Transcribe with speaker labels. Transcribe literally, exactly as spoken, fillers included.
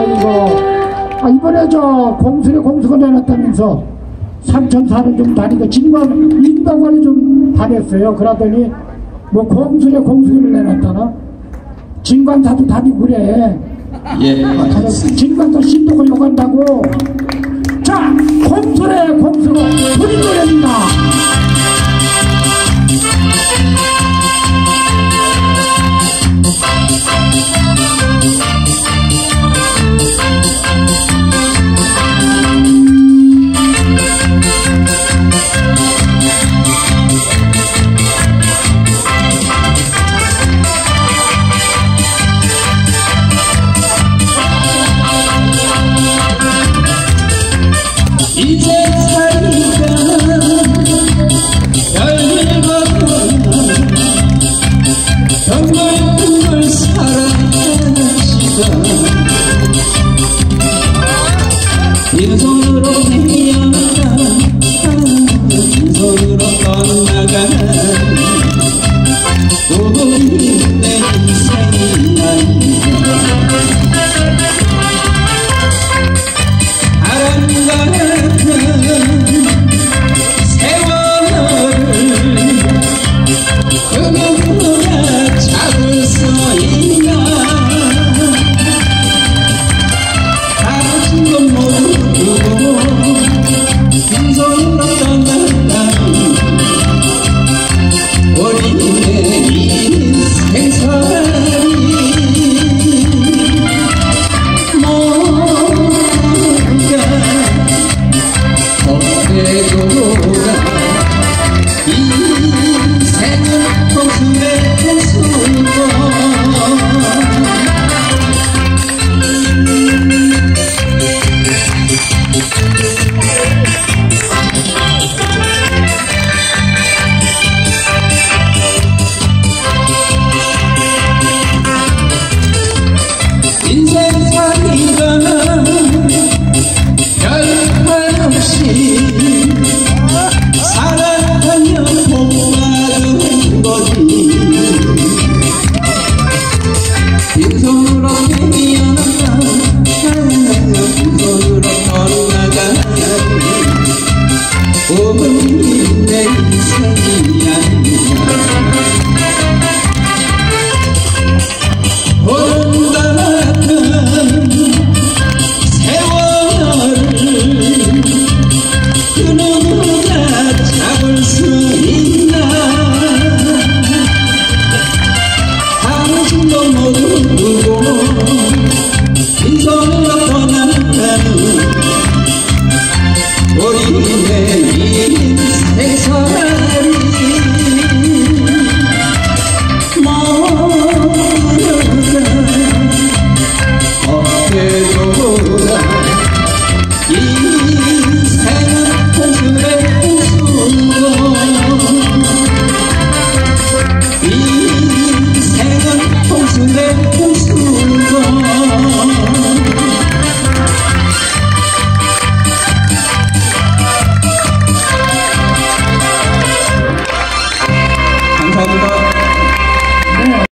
Speaker 1: 아이고. 아, 이번에 저 공수에 공수가 내놨다면서 삼천사를 좀 다니고 진관 인덕원이 좀 다녔어요. 그러더니 뭐 공수에 공수를 내놨다나? 진관사도 다니고 그래.
Speaker 2: 예.
Speaker 1: 아, 진관사 신동을 욕한다고. 자, 공수에 공수가 우리 노래입니다.
Speaker 2: 이제 살니까 열일거든 정말 꿈을 살아가시던